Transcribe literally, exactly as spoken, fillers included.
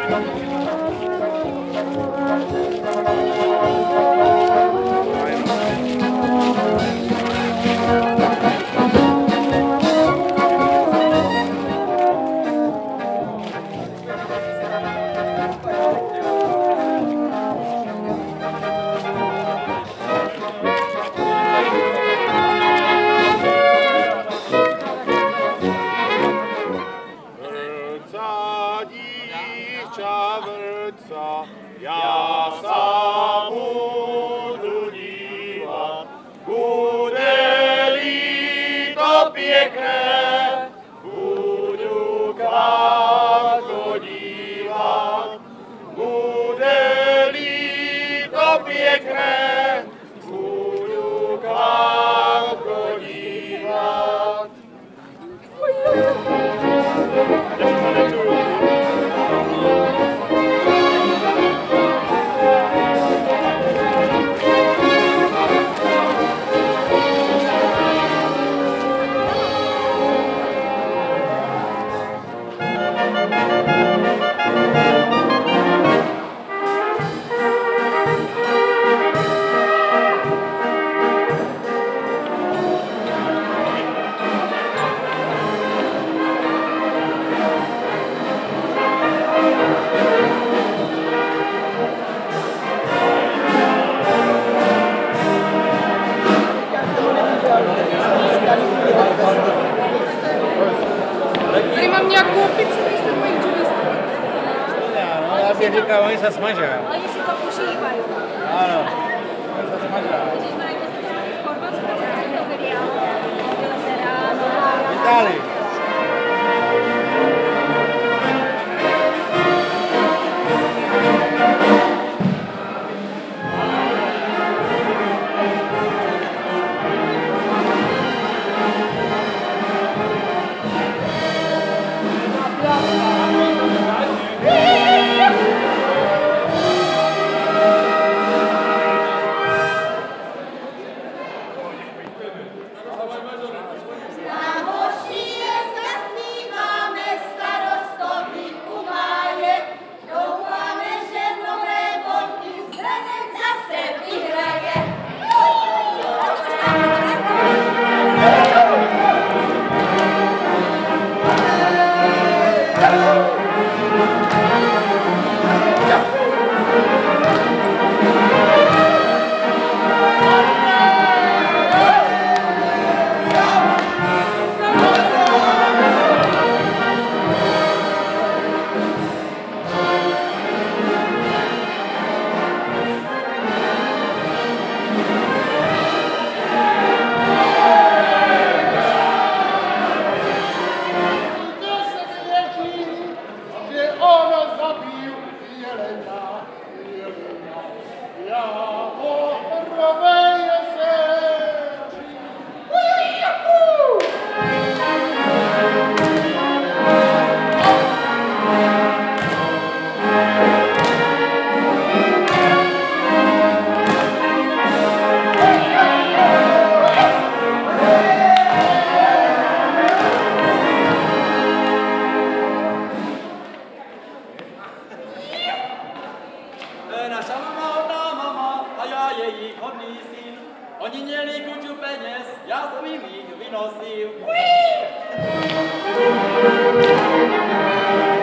Já sám budu dívat, bude-li to pěkné, budu k vám chodívat, bude-li to pěkné, budu k vám chodívat. Tady mám nějakou pizzu, jestli to mají čili no, já si říkám, oni se smaží. ale jestli to užívají. Ano, oni se smaží. V Itálii. Naša mama, hodná mama a já její hodný syn. Oni měli kuťu peněz, já jsem jim jich vynosil. Uí!